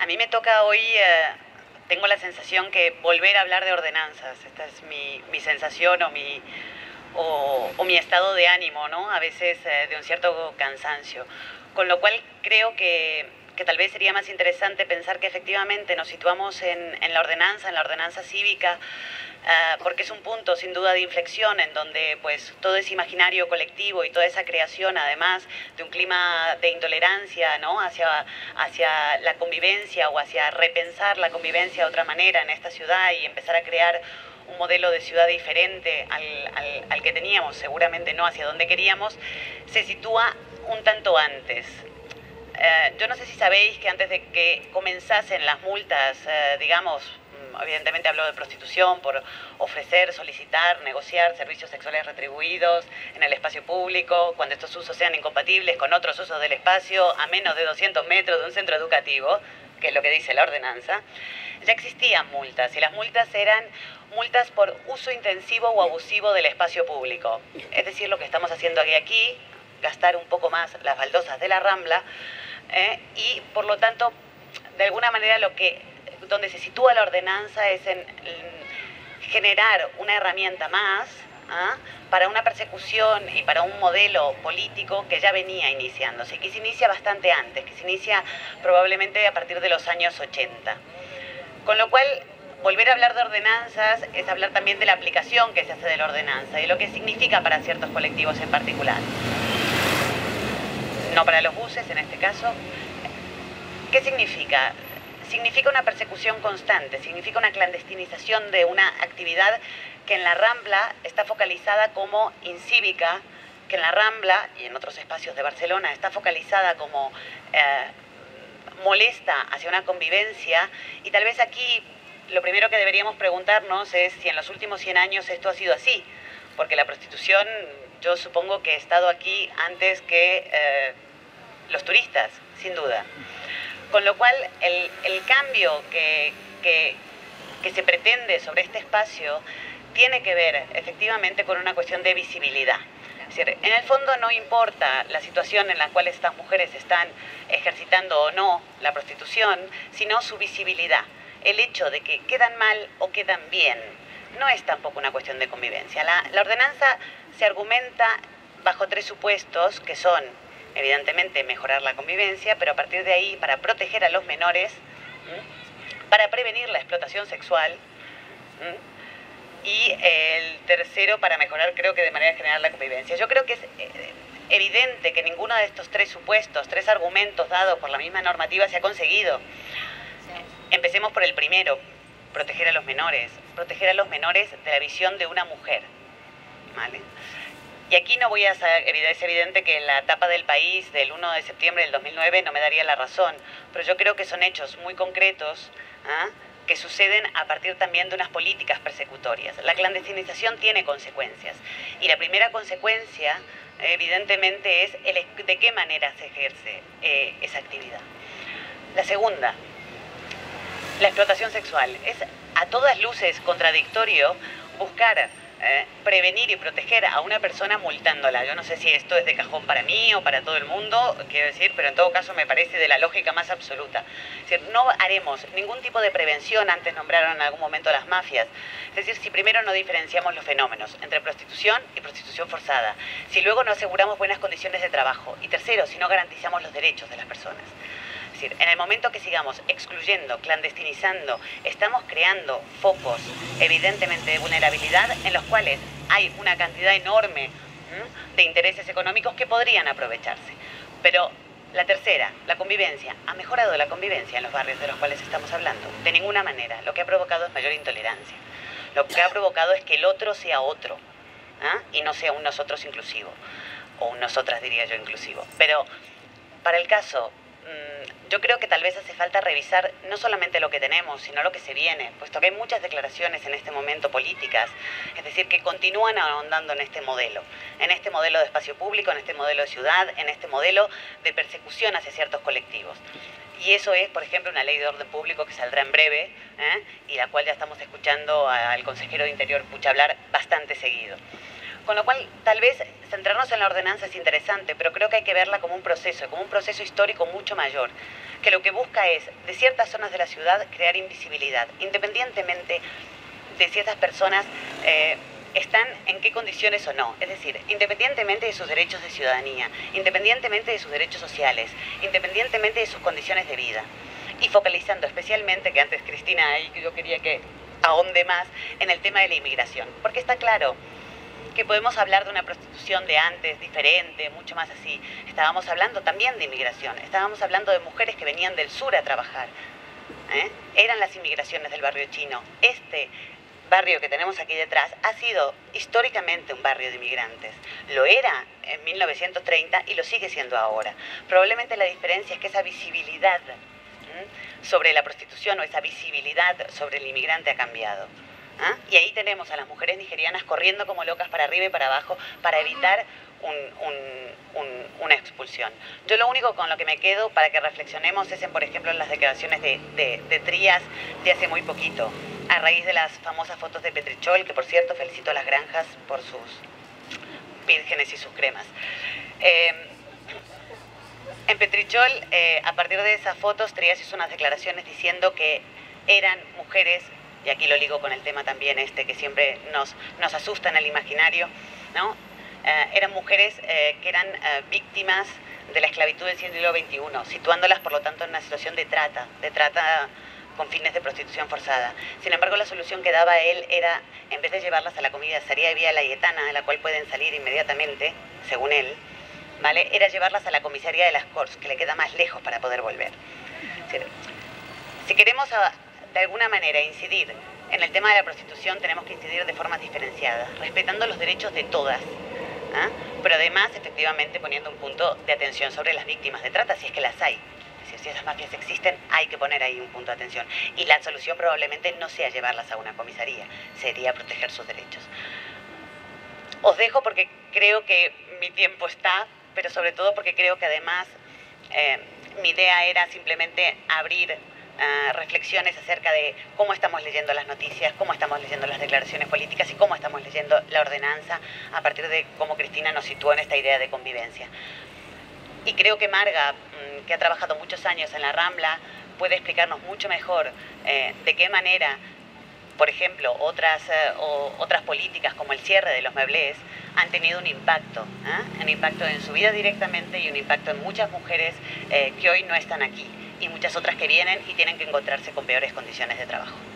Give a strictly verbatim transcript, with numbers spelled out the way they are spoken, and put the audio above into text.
A mí me toca hoy, eh, tengo la sensación que volver a hablar de ordenanzas. Esta es mi, mi sensación o mi, o, o mi estado de ánimo, ¿no? A veces eh, de un cierto cansancio. Con lo cual creo que, que tal vez sería más interesante pensar que efectivamente nos situamos en, en la ordenanza, en la ordenanza cívica, Uh, porque es un punto sin duda de inflexión en donde pues todo ese imaginario colectivo y toda esa creación, además de un clima de intolerancia, ¿no? hacia, hacia la convivencia o hacia repensar la convivencia de otra manera en esta ciudad y empezar a crear un modelo de ciudad diferente al, al, al que teníamos, seguramente no hacia donde queríamos, se sitúa un tanto antes. Uh, yo no sé si sabéis que antes de que comenzasen las multas, uh, digamos, evidentemente hablo de prostitución, por ofrecer, solicitar, negociar servicios sexuales retribuidos en el espacio público, cuando estos usos sean incompatibles con otros usos del espacio a menos de doscientos metros de un centro educativo, que es lo que dice la ordenanza, ya existían multas, y las multas eran multas por uso intensivo o abusivo del espacio público. Es decir, lo que estamos haciendo aquí, aquí gastar un poco más las baldosas de la Rambla, eh, y por lo tanto, de alguna manera lo que donde se sitúa la ordenanza es en, en generar una herramienta más ¿ah? para una persecución y para un modelo político que ya venía iniciándose, que se inicia bastante antes, que se inicia probablemente a partir de los años ochenta. Con lo cual, volver a hablar de ordenanzas es hablar también de la aplicación que se hace de la ordenanza y lo que significa para ciertos colectivos en particular. No para los buses, en este caso. ¿Qué significa? Significa una persecución constante, significa una clandestinización de una actividad que en la Rambla está focalizada como incívica, que en la Rambla y en otros espacios de Barcelona está focalizada como eh, molesta hacia una convivencia, y tal vez aquí lo primero que deberíamos preguntarnos es si en los últimos cien años esto ha sido así, porque la prostitución yo supongo que ha estado aquí antes que eh, los turistas, sin duda. Con lo cual, el, el cambio que, que, que se pretende sobre este espacio tiene que ver efectivamente con una cuestión de visibilidad. Es decir, en el fondo no importa la situación en la cual estas mujeres están ejercitando o no la prostitución, sino su visibilidad. El hecho de que quedan mal o quedan bien no es tampoco una cuestión de convivencia. La, la ordenanza se argumenta bajo tres supuestos que son, evidentemente, mejorar la convivencia, pero a partir de ahí, para proteger a los menores, ¿m? para prevenir la explotación sexual, ¿m? y el tercero, para mejorar, creo que de manera general, la convivencia. Yo creo que es evidente que ninguno de estos tres supuestos, tres argumentos dados por la misma normativa se ha conseguido. Empecemos por el primero, proteger a los menores. Proteger a los menores de la visión de una mujer, ¿vale? Y aquí no voy a saber, es evidente que la tapa del País del uno de septiembre del dos mil nueve no me daría la razón, pero yo creo que son hechos muy concretos ¿ah? que suceden a partir también de unas políticas persecutorias. La clandestinización tiene consecuencias, y la primera consecuencia evidentemente es el, de qué manera se ejerce eh, esa actividad. La segunda, la explotación sexual. Es a todas luces contradictorio buscar Eh, prevenir y proteger a una persona multándola. Yo no sé si esto es de cajón para mí o para todo el mundo, quiero decir, pero en todo caso me parece de la lógica más absoluta. Es decir, no haremos ningún tipo de prevención, antes nombraron en algún momento las mafias. Es decir, si primero no diferenciamos los fenómenos entre prostitución y prostitución forzada, si luego no aseguramos buenas condiciones de trabajo, y tercero, si no garantizamos los derechos de las personas. Es decir, en el momento que sigamos excluyendo, clandestinizando, estamos creando focos evidentemente de vulnerabilidad en los cuales hay una cantidad enorme ¿m? de intereses económicos que podrían aprovecharse. Pero la tercera, la convivencia. ¿Ha mejorado la convivencia en los barrios de los cuales estamos hablando? De ninguna manera. Lo que ha provocado es mayor intolerancia. Lo que ha provocado es que el otro sea otro ¿ah? y no sea un nosotros inclusivo. O un nosotras, diría yo, inclusivo. Pero para el caso, yo creo que tal vez hace falta revisar no solamente lo que tenemos, sino lo que se viene, puesto que hay muchas declaraciones en este momento políticas, es decir, que continúan ahondando en este modelo, en este modelo de espacio público, en este modelo de ciudad, en este modelo de persecución hacia ciertos colectivos. Y eso es, por ejemplo, una ley de orden público que saldrá en breve, ¿eh? y la cual ya estamos escuchando al consejero de Interior Pucha hablar bastante seguido. Con lo cual, tal vez centrarnos en la ordenanza es interesante, pero creo que hay que verla como un proceso, como un proceso histórico mucho mayor, que lo que busca es, de ciertas zonas de la ciudad, crear invisibilidad, independientemente de si estas personas eh, están en qué condiciones o no. Es decir, independientemente de sus derechos de ciudadanía, independientemente de sus derechos sociales, independientemente de sus condiciones de vida. Y focalizando especialmente, que antes Cristina ahí yo quería que ahonde más, en el tema de la inmigración. Porque está claro que podemos hablar de una prostitución de antes, diferente, mucho más así. Estábamos hablando también de inmigración, estábamos hablando de mujeres que venían del sur a trabajar. ¿Eh? Eran las inmigraciones del barrio chino. Este barrio que tenemos aquí detrás ha sido históricamente un barrio de inmigrantes. Lo era en mil novecientos treinta y lo sigue siendo ahora. Probablemente la diferencia es que esa visibilidad ¿eh? sobre la prostitución o esa visibilidad sobre el inmigrante ha cambiado. ¿Ah? Y ahí tenemos a las mujeres nigerianas corriendo como locas para arriba y para abajo para evitar un, un, un, una expulsión. Yo lo único con lo que me quedo para que reflexionemos es en, por ejemplo, en las declaraciones de, de, de Trías de hace muy poquito, a raíz de las famosas fotos de Petrichol, que por cierto felicito a las granjas por sus vírgenes y sus cremas. Eh, en Petrichol, eh, a partir de esas fotos, Trías hizo unas declaraciones diciendo que eran mujeres, y aquí lo ligo con el tema también este que siempre nos, nos asusta en el imaginario, ¿no? Eh, eran mujeres eh, que eran eh, víctimas de la esclavitud del siglo veintiuno, situándolas por lo tanto en una situación de trata, de trata con fines de prostitución forzada. Sin embargo, la solución que daba él era, en vez de llevarlas a la comisaría de Vía Layetana, de la cual pueden salir inmediatamente, según él, ¿vale? Era llevarlas a la comisaría de las Corts, que le queda más lejos para poder volver. Es decir, si queremos a, de alguna manera incidir en el tema de la prostitución, tenemos que incidir de formas diferenciadas, respetando los derechos de todas, ¿ah? Pero además, efectivamente, poniendo un punto de atención sobre las víctimas de trata, si es que las hay. Es decir, si esas mafias existen, hay que poner ahí un punto de atención. Y la solución probablemente no sea llevarlas a una comisaría, sería proteger sus derechos. Os dejo porque creo que mi tiempo está, pero sobre todo porque creo que además eh, mi idea era simplemente abrir Uh, reflexiones acerca de cómo estamos leyendo las noticias, cómo estamos leyendo las declaraciones políticas y cómo estamos leyendo la ordenanza a partir de cómo Cristina nos situó en esta idea de convivencia. Y creo que Marga, um, que ha trabajado muchos años en la Rambla, puede explicarnos mucho mejor eh, de qué manera, por ejemplo, otras, uh, o, otras políticas como el cierre de los meublés han tenido un impacto, ¿eh? un impacto en su vida directamente y un impacto en muchas mujeres eh, que hoy no están aquí, y muchas otras que vienen y tienen que encontrarse con peores condiciones de trabajo.